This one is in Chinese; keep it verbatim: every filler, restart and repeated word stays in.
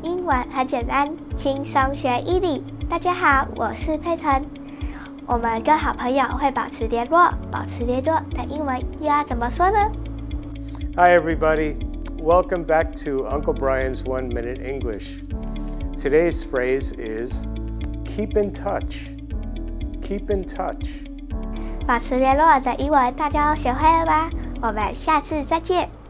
英文很简单，轻松学一理。大家好，我是佩岑。我们跟好朋友会保持联络，保持联络的英文又要怎么说呢？ Hi everybody, welcome back to Uncle Brian's One Minute English. Today's phrase is keep in touch. Keep in touch. 保持联络的英文大家都学会了吗？我们下次再见。